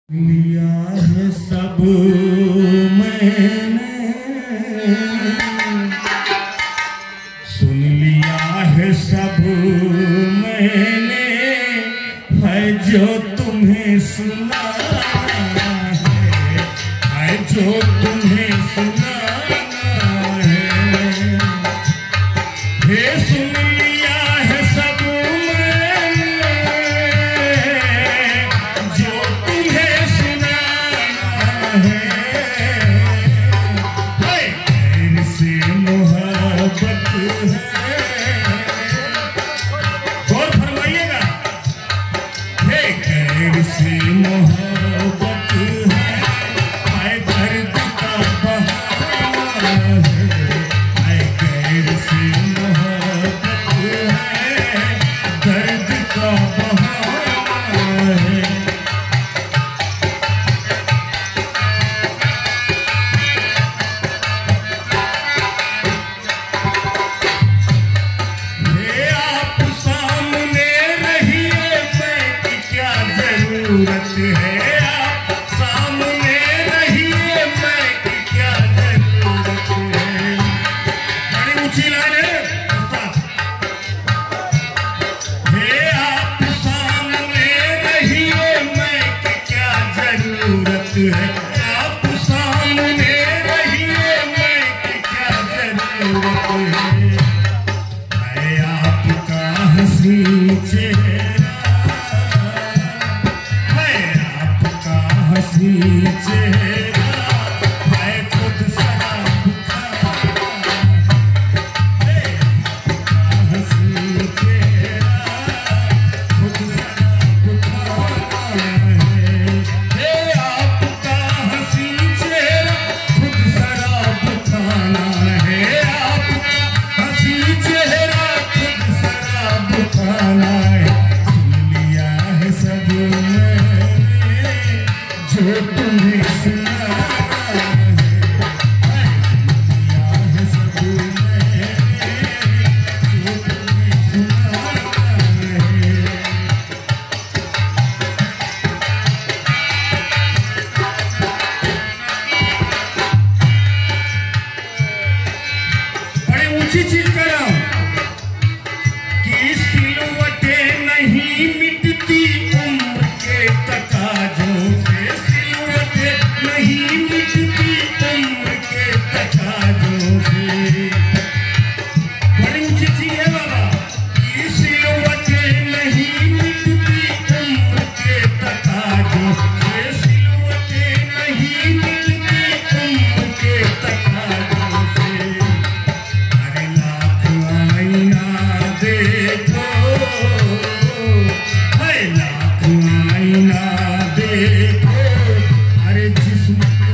लिया है सब मैंने, सुन लिया है सब मैंने, है जो तुम्हें सुनाना है जो तुम्हें सुनाना है सुन लिया है सब मैंने, जो तुम्हें सुनाना है खैर से मोहब्बत है। गौर फरमाइएगा, खैर से मोहब्बत है दर्द का बहाना है खैर से मोहब्बत है दर्द का बहाना है। आप सामने रहिए मैं क्या जरूरत है, आप सामने रहिए मैं क्या जरूरत है। बड़ी ऊंची लाइन है। आप सामने रहिए मैं क्या जरूरत है, आप सामने रहिए मैं क्या जरूरत है आपका हंसी चेहरा, है आपका हंसी चेहरा, है खुद शराब खाना है आपका हंसी चेहरा, खुद शराब खाना है आपका हंसी चेहरा, खुद शराब खाना है आपका हंसी चेहरा, खुद शराब खाना है। सुन लिया है सब मैंने, जो तुम्हें सुनाना है सुन लिया है सब मैंने, जो तुम्हें सुनाना है। बड़ी ऊंची चीज कर रहा हूं कि सिलवटें नहीं मिटती उम्र के तकाजों से, सिलवटें नहीं मिटती उम्र के तकाजों से। बड़ी ऊंची चीज है बाबा कि सिलवटें नहीं मिटती उम्र के तकाजों से, सिलवटें नहीं मिटती उम्र के तकाजों से। अरे लाख आईना देखो, है लाख आईना देखो, अरे जिस्म